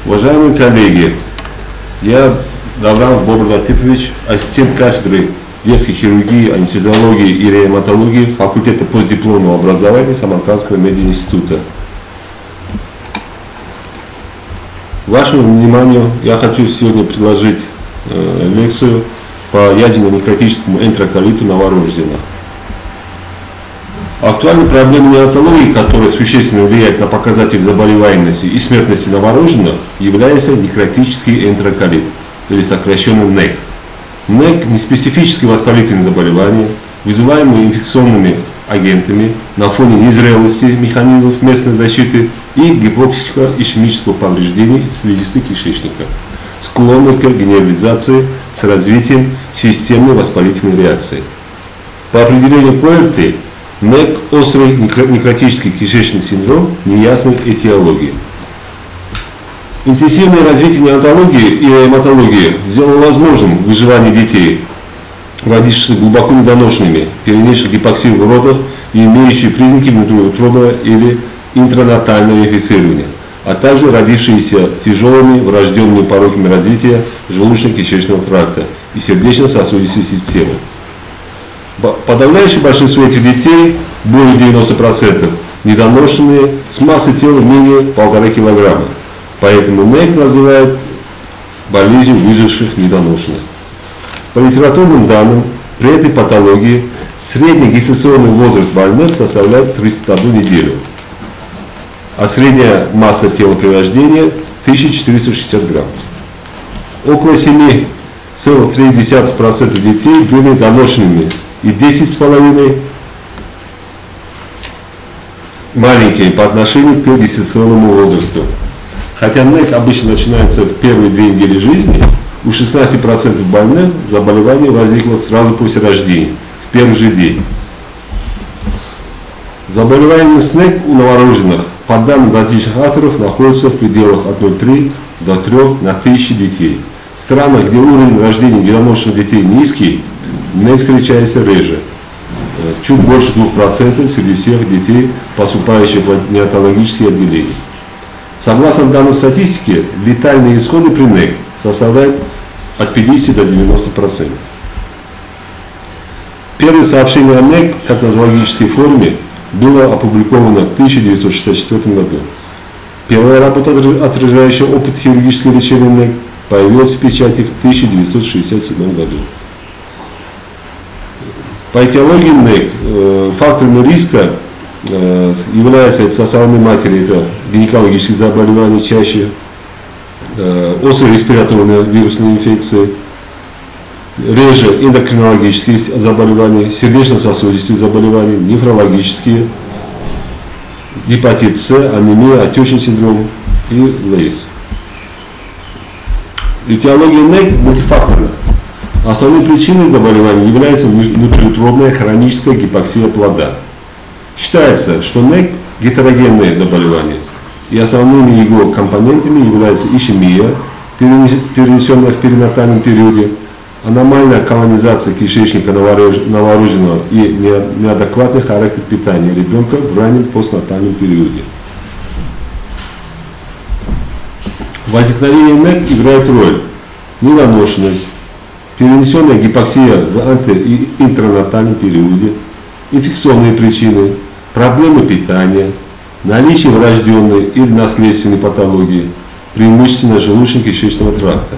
Уважаемые коллеги, я Давранов Бобр Латипович, ассистент кафедры детской хирургии, анестезиологии и реаниматологии факультета постдипломного образования Самаркандского мединститута. Вашему вниманию я хочу сегодня предложить лекцию по язвенно-некротическому энтероколиту новорожденных. Актуальной проблемой неонатологии, которая существенно влияет на показатель заболеваемости и смертности новорожденных, является некротический энтероколит, или сокращенно НЭК. НЭК – неспецифическое воспалительное заболевание, вызываемое инфекционными агентами на фоне незрелости механизмов местной защиты и гипоксико-ишемического повреждения слизистой кишечника, склонной к генерализации с развитием системной воспалительной реакции. По определению ПОРТ, НЭК – острый некротический кишечный синдром неясной этиологии. Интенсивное развитие неонатологии и реаниматологии сделало возможным выживание детей, родившихся глубоко недоношенными, перенесших гипоксию в родах и имеющие признаки внутриутробного или интранатального инфицирования, а также родившиеся с тяжелыми врожденными пороками развития желудочно-кишечного тракта и сердечно-сосудистой системы. Подавляющее большинство этих детей, более 90%, недоношенные, с массой тела менее 1,5 кг. Поэтому НЭК называют болезнью выживших недоношенных. По литературным данным, при этой патологии средний гестационный возраст больных составляет 31 неделю, а средняя масса тела при рождении 1460 грамм. Около 7,3% детей были доношенными и 10,5% маленькие по отношению к гестационному возрасту. Хотя НЭК обычно начинается в первые 2 недели жизни, у 16% больных заболевание возникло сразу после рождения, в первый же день. Заболеваемость НЭК у новорожденных, по данным различных авторов, находится в пределах от 0,3 до 3 на 1000 детей. В странах, где уровень рождения недоношенных детей низкий, НЭК встречается реже, чуть больше 2% среди всех детей, поступающих в неонатологические отделения. Согласно данным статистики, летальные исходы при НЭК составляют от 50 до 90%. Первое сообщение о НЭК, как нозологической форме, было опубликовано в 1964 году. Первая работа, отражающая опыт хирургического лечения НЭК, появилась в печати в 1967 году. По этиологии НЭК факторами риска является составной матери, это гинекологические заболевания, чаще острые респираторные вирусные инфекции, реже эндокринологические заболевания, сердечно-сосудистые заболевания, нефрологические, гепатит С, анемия, отечный синдром и ЛЭЙС. Этиология НЭК мультифакторна. Основной причиной заболевания является внутриутробная хроническая гипоксия плода. Считается, что НЭК – гетерогенное заболевание, и основными его компонентами являются ишемия, перенесенная в перинатальном периоде, аномальная колонизация кишечника новорожденного и неадекватный характер питания ребенка в раннем постнатальном периоде. Возникновение НЭК играет роль недоношенность, перенесенная гипоксия в анте- и интранатальном периоде, инфекционные причины, проблемы питания, наличие врожденной или наследственной патологии, преимущественно желудочно-кишечного тракта.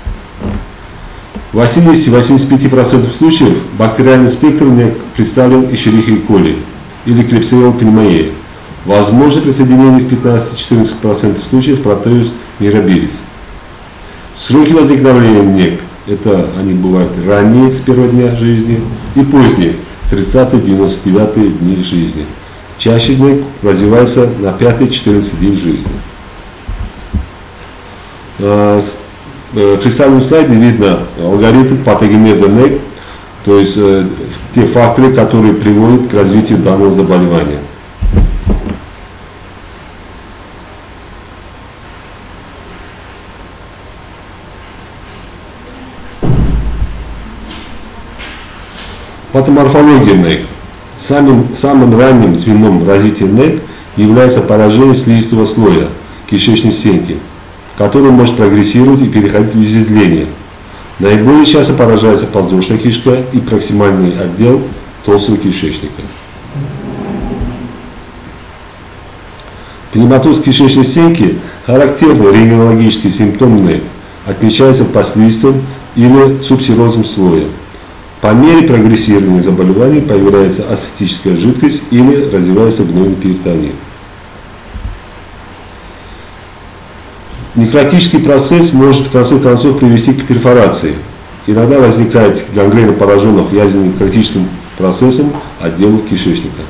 В 80-85% случаев бактериальный спектр НЭК представлен Escherichia coli или Klebsiella pneumoniae. Возможно присоединение в 15-14% случаев Proteus mirabilis. Сроки возникновения НЭК – это они бывают ранние, с первого дня жизни, и поздние, 30-99 дни жизни. Чаще НЭК развивается на 5-14 день жизни. В представленном слайде видно алгоритм патогенеза НЭК, то есть те факторы, которые приводят к развитию данного заболевания. Патоморфология НЭК. Самым ранним звеном развития НЭК является поражение слизистого слоя кишечной стенки. который может прогрессировать и переходить в изъязвление. Наиболее часто поражается подвздошная кишка и проксимальный отдел толстого кишечника. Пневмотоз кишечной стенки характерны рентгенологически симптомные, отмечается под слизистым или субсерозным слоем. По мере прогрессирования заболеваний появляется ацетическая жидкость или развивается гнойный перитонит. Некротический процесс может в конце концов привести к перфорации. Иногда возникает гангрена пораженных язвенным некротическим процессом отделов кишечника.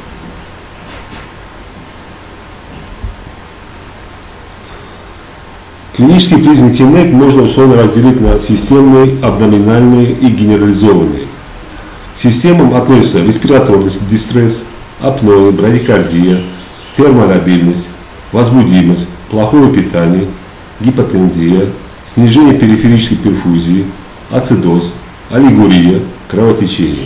Клинические признаки НЭК можно условно разделить на системные, абдоминальные и генерализованные. К системам относятся респираторный дистресс, апноэ, брадикардия, термолабильность, возбудимость, плохое питание, гипотензия, снижение периферической перфузии, ацидоз, олигурия, кровотечение.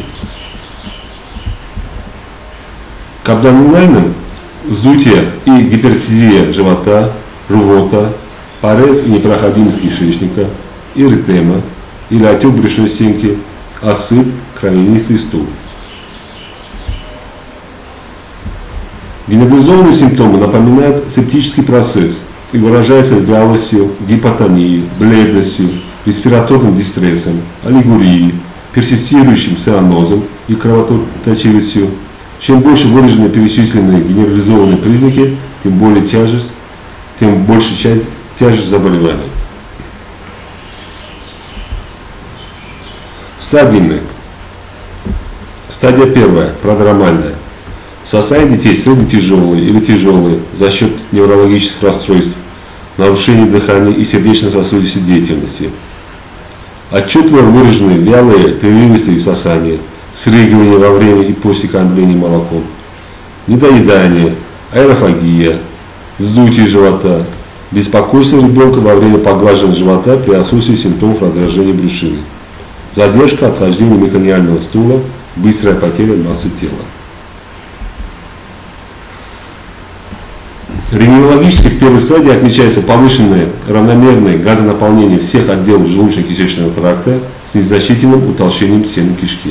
К абдоминальным вздутие и гиперстезия живота, рвота, парез и непроходимость кишечника, эритема или отек брюшной стенки, осыпь, кровянистый стул. Генерализованные симптомы напоминают септический процесс и выражаются вялостью, гипотонией, бледностью, респираторным дистрессом, олигурией, персистирующим цианозом и кровоточивостью. Чем больше выражены перечисленные генерализованные признаки, тем больше тяжесть заболевания. Стадии НЭК. Стадия первая, продромальная. Состояние детей средне-тяжелые или тяжелые за счет неврологических расстройств, нарушений дыхания и сердечно-сосудистой деятельности. Отчетливо выраженные вялые, прерывистые сосания, срыгивание во время и после кормления молоком, недоедание, аэрофагия, вздутие живота, беспокойство ребенка во время поглаживания живота при отсутствии симптомов раздражения брюшины, задержка отхождения мекониального стула, быстрая потеря массы тела. Рентгенологически в первой стадии отмечается повышенное равномерное газонаполнение всех отделов желудочно-кишечного тракта с незначительным утолщением стены кишки.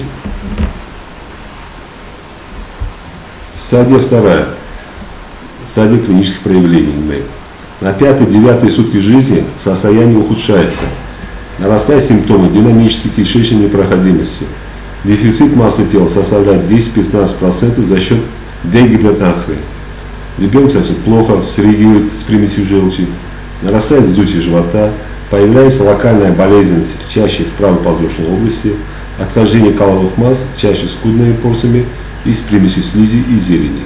Стадия вторая. Стадия клинических проявлений НЭК. На 5-9 сутки жизни состояние ухудшается. Нарастают симптомы динамической кишечной непроходимости. Дефицит массы тела составляет 10-15% за счет дегидратации. Ребенок сосет плохо, срыгивает с примесью желчи, нарастает вздутие живота, появляется локальная болезненность чаще в правой подвздошной области, отхождение каловых масс чаще скудными порциями и с примесью слизи и зелени.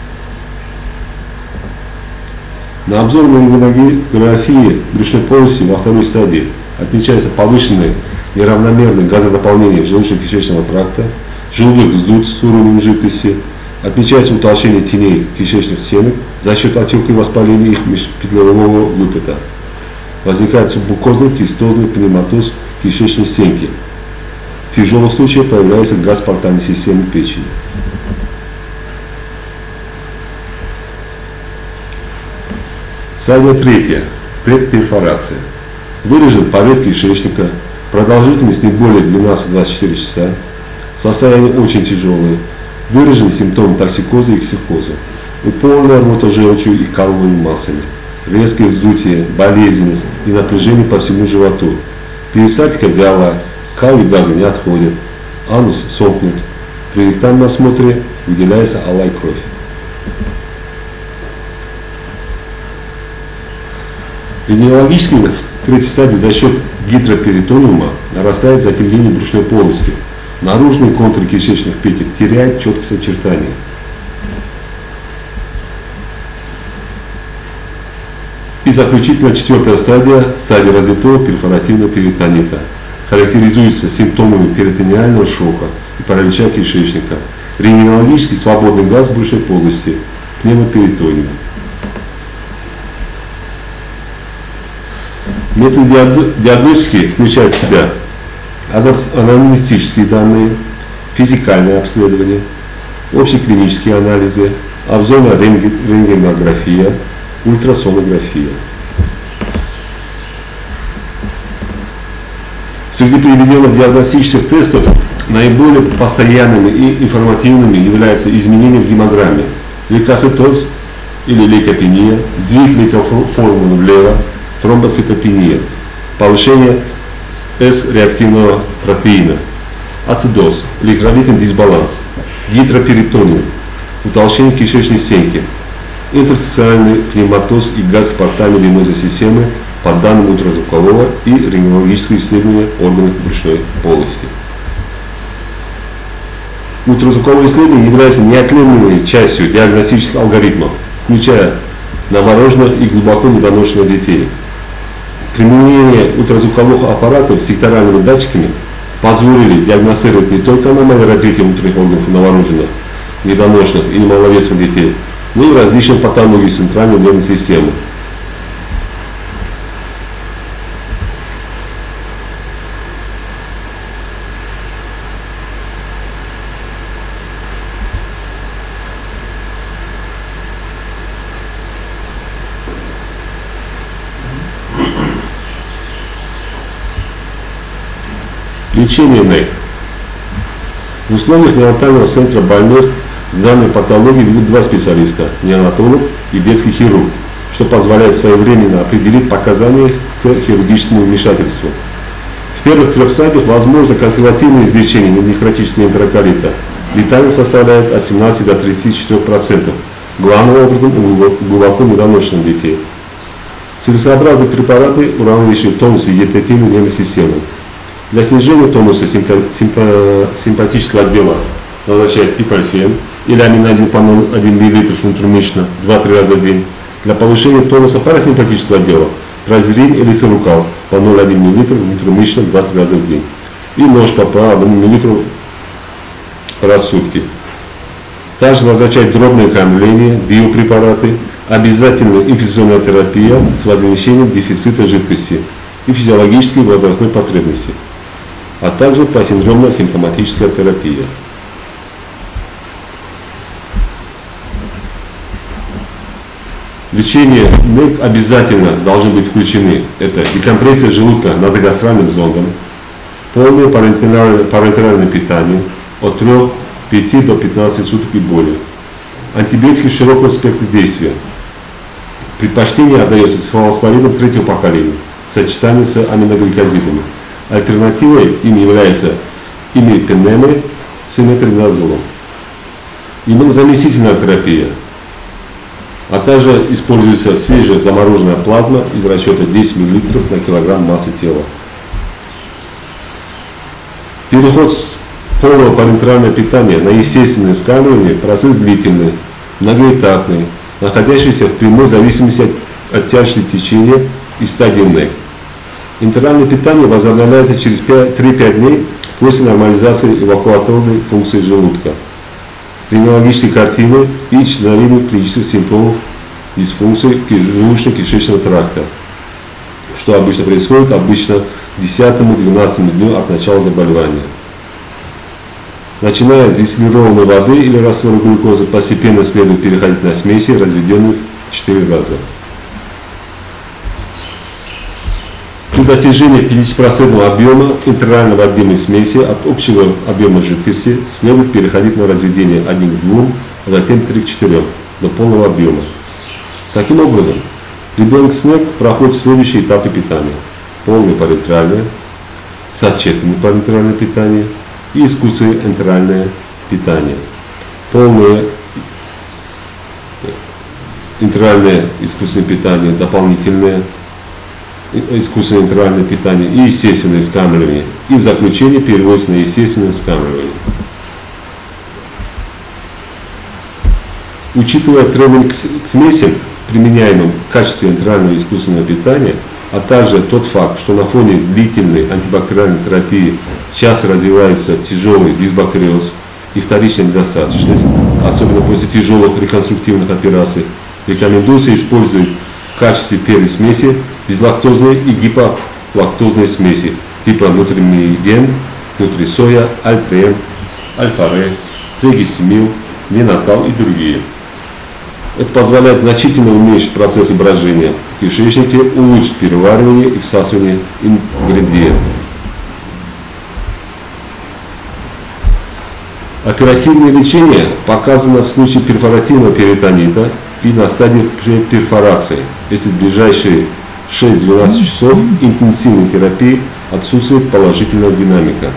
На обзорной рентгенографии брюшной полости во второй стадии отмечается повышенное неравномерное газонаполнение желудочно-кишечного тракта, желудок вздут с уровнем жидкости, отмечается утолщение теней кишечных стенок за счет отека и воспаления их межпетлевого выпада. Возникает субмукозный кистозный пневмотоз кишечной стенки. В тяжелых случаях появляется газ портальной системы печени. Стадия третья. Предперфорация. Выражен порез кишечника, продолжительность не более 12-24 часа, состояние очень тяжелое, выражены симптомы токсикоза и ксихоза, полная рвота желчью и каловыми массами, резкое вздутие, болезненность и напряжение по всему животу, перистальтика вялая, кал и газы не отходят, анус сомкнут, при ректальном осмотре выделяется алая кровь. Рентгенологически в третьей стадии за счет гидроперитониума нарастает затемнение брюшной полости. Наружные контуры кишечных петель теряют четкость очертаний. И заключительно четвертая стадия, стадия развитого перфоративного перитонита, характеризуется симптомами перитониального шока и паралича кишечника, рентгенологически свободный газ в брюшной полости, пневмоперитониум. Методы диагностики включают в себя анамнестические данные, физикальное обследование, общеклинические анализы, обзорная рентгенография, ультрасонография. Среди приведенных диагностических тестов наиболее постоянными и информативными являются изменения в гемограмме, лейкоцитоз или лейкопения, сдвиг лейкоформулы влево, тромбоцитопения, повышение С-реактивного протеина, ацидоз, электролитный дисбаланс, гидроперитония, утолщение кишечной стенки, интерстициальный пневмотоз и газ в портальной венозной системы по данным ультразвукового и рентгенологического исследования органов брюшной полости. Ультразвуковое исследование является неотъемлемой частью диагностических алгоритмов, включая новорожденных и глубоко недоношенных детей. Применение ультразвуковых аппаратов с секторальными датчиками позволили диагностировать не только аномалии развития внутренних органов у новорожденных, недоношенных и немаловесных детей, но и различные патологии центральной нервной системы. Лечение НЭК. В условиях неонатального центра больных с данной патологией ведут два специалиста – неонатолог и детский хирург, что позволяет своевременно определить показания к хирургическому вмешательству. В первых 3 стадиях возможно консервативное излечение нефротического энтероколита. Летальность составляет от 17 до 34%, главным образом у глубоко недоношенных детей. Целесообразные препараты уравновешивают тонус вегетативной нервной системы. Для снижения тонуса симпатического отдела назначают пипальфен или аминазепанол 1 мл внутримышечно 2-3 раза в день. Для повышения тонуса парасимпатического отдела прозерин или сирукал по 0,1 мл внутримышечно 2-3 раза в день. И ножпа по 1 мл раз в сутки. Также назначают дробное кормление, биопрепараты, обязательная инфекционная терапия с возмещением дефицита жидкости и физиологической возрастной потребности, а также посиндромно-симптоматическая терапия. Лечение НЭК обязательно должны быть включены. Это декомпрессия желудка назогастральным зондом, полное парентеральное питание от 3-5 до 15 суток и более, антибиотики широкого спектра действия. Предпочтение отдается цефалоспоридам 3-го поколения в сочетании с аминогликозидами. Альтернативой им является имипенемы с иметронидазолом. Иммунозаместительная терапия, а также используется свежезамороженная плазма из расчета 10 мл на килограмм массы тела. Переход с полного парентерального питания на естественное скармливание – процесс длительный, многоэтапный, находящийся в прямой зависимости от тяжести течения и стадии НЭК. Интервальное питание возобновляется через 3-5 дней после нормализации эвакуаторной функции желудка, рентгенологической картины и исчезновения клинических симптомов дисфункции желудочно-кишечного тракта, что обычно происходит к 10-12 дню от начала заболевания. Начиная с дистиллированной воды или раствора глюкозы, постепенно следует переходить на смеси, разведенных в 4 раза. При достижении 50% объема интервального объема смеси от общего объема жидкости следует переходить на разведение 1 к 2, а затем 3 к 4 до полного объема. Таким образом, ребенок с НЭК проходит следующие этапы питания: полное парентеральное, с отчетами парентеральное питание и искусственное энтеральное питание. Полное интервальное искусственное питание, дополнительное искусственное интервальное питание и естественное скармливание. И в заключение переводится на естественное скармливание. Учитывая требования к смесям, применяемым в качестве интервального искусственного питания, а также тот факт, что на фоне длительной антибактериальной терапии часто развивается тяжелый дисбактериоз и вторичная недостаточность, особенно после тяжелых реконструктивных операций, рекомендуется использовать в качестве первой смеси безлактозные и гиполактозные смеси типа нутримиген, нутрисоя, альтем, альфа-ре, трегисимил, ненатал и другие. Это позволяет значительно уменьшить процессы брожения в кишечнике, улучшить переваривание и всасывание ингредиентов. Оперативное лечение показано в случае перфоративного перитонита и на стадии перфорации, если в ближайшие 6-12 часов интенсивной терапии отсутствует положительная динамика.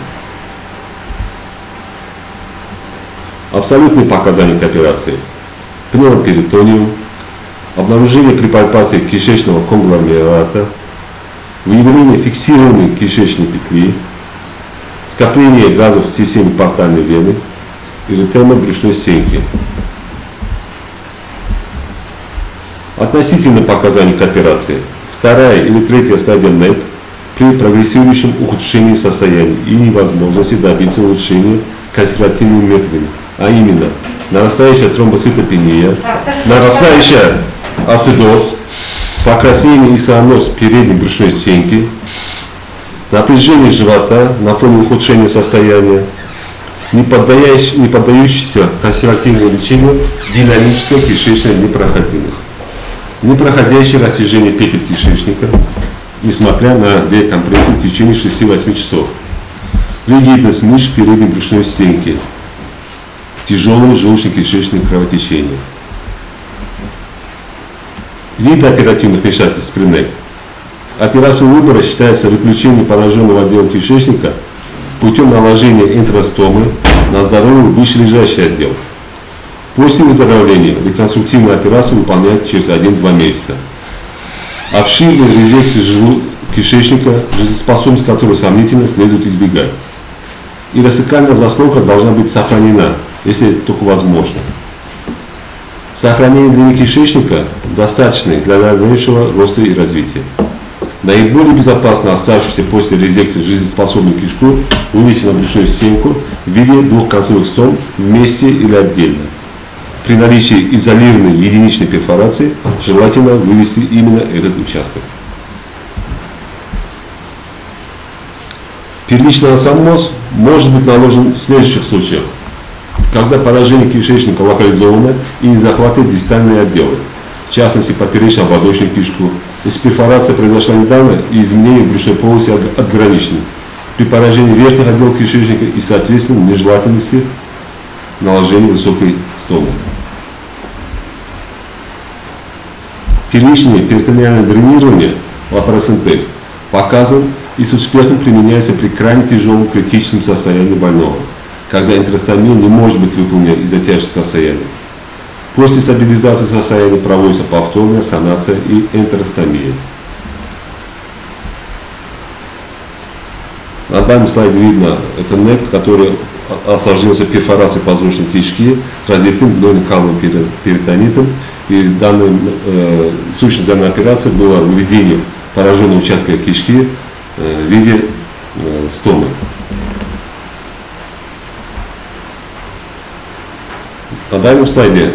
Абсолютные показания к операции: пневмоперитониум, обнаружение при пальпации кишечного конгломерата, выявление фиксированной кишечной петли, скопление газов в системе портальной вены, эритема брюшной стенки. Относительно показаний к операции: вторая или третья стадия НЭК при прогрессирующем ухудшении состояния и невозможности добиться улучшения консервативными методами, а именно нарастающая тромбоцитопения, нарастающая асцидоз, покраснение и цианоз передней брюшной стенки, напряжение живота на фоне ухудшения состояния, не поддающийся консервативному лечению динамическая кишечная непроходимость, непроходящее растяжение петель кишечника, несмотря на декомпрессию в течение 6-8 часов, ригидность мышц передней брюшной стенки, тяжелое желудочно-кишечное кровотечение. Виды оперативных вмешательств при НЭК. Операция выбора считается выключение пораженного отдела кишечника путем наложения энтеростомы на здоровый вышележащий отдел. После выздоровления реконструктивную операцию выполняют через 1-2 месяца. Обширной резекции кишечника, жизнеспособность которой сомнительно, следует избегать. Иросцекальная заслонка должна быть сохранена, если это только возможно. Сохранение длины кишечника достаточно для дальнейшего роста и развития. Наиболее безопасно оставшуюся после резекции жизнеспособную кишку вывести на брюшную стенку в виде двухконцевых стом вместе или отдельно. При наличии изолированной единичной перфорации желательно вывести именно этот участок. Первичный анасомоз может быть наложен в следующих случаях: когда поражение кишечника локализовано и не захватывает дистальные отделы, в частности поперечно-ободочную кишку, если перфорация произошла недавно и изменения в брюшной полости отграничены, при поражении верхних отделов кишечника и, соответственно, нежелательности наложения высокой стомы. Первичное перитонеальное дренирование, лапароцентез, показан и с успехом применяется при крайне тяжелом критическом состоянии больного, когда энтеростомия не может быть выполнена из-за тяжести состояния. После стабилизации состояния проводится повторная санация и энтеростомия. На данном слайде видно это НЭК, который осложнился перфорацией позвоночной кишки, развитым гнойно-каловым перитонитом. И сущность данной операции была выведение пораженного участка кишки в виде стомы. На данном слайде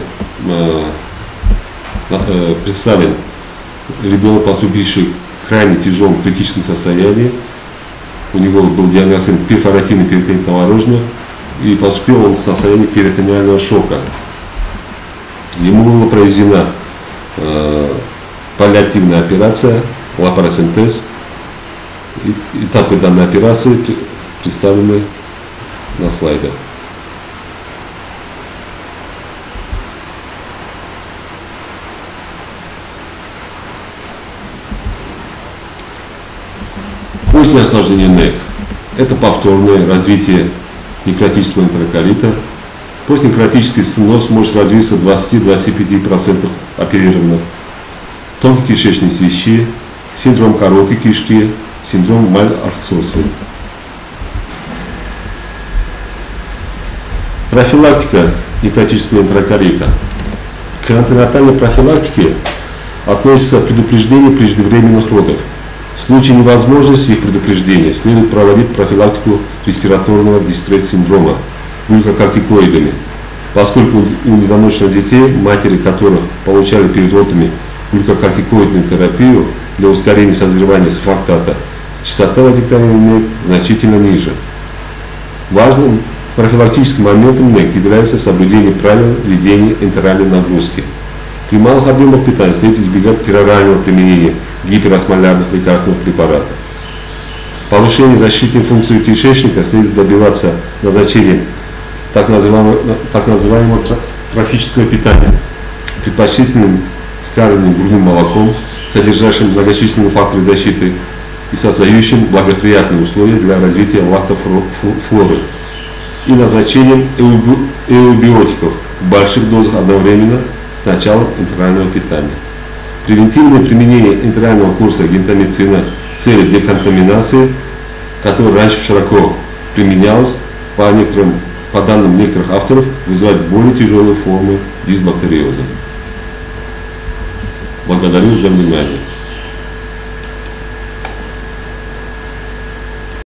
представлен ребенок, поступивший в крайне тяжелом критическом состоянии. У него был диагностирован перфоративный перитонит новорожденных, и поступил он в состоянии перитониального шока. Ему была произведена паллиативная операция, лапароцентез. Этапы данной операции представлены на слайдах. После осложнения НЭК это повторное развитие некротического энтероколита. Постнекротический стеноз может развиться в 20-25% оперированных. Тонкие кишечные свищи, синдром короткой кишки, синдром Маль-Арсоса. Профилактика некротического энтероколита. К антенатальной профилактике относится предупреждение преждевременных родов. В случае невозможности их предупреждения следует проводить профилактику респираторного дистресс-синдрома глюкокортикоидами, поскольку у недоношенных детей, матери которых получали перед родами глюкокортикоидную терапию для ускорения созревания сурфактата, частота возникновения НЭК значительно ниже. Важным профилактическим моментом НЭК является соблюдение правил ведения энтеральной нагрузки. При малых объемах питания следует избегать перорального применения гиперосмолярных лекарственных препаратов. Повышение защитной функции кишечника следует добиваться назначением так называемого трофического питания, предпочтительным скармливанием грудным молоком, содержащим многочисленные факторы защиты и создающим благоприятные условия для развития лактофлоры, и назначением эубиотиков в больших дозах одновременно с началом энтерального питания. Превентивное применение энтерального курса гентамицина с целью деконтаминации, который раньше широко применялось, по данным некоторых авторов, вызывает более тяжелые формы дисбактериоза. Благодарю за внимание.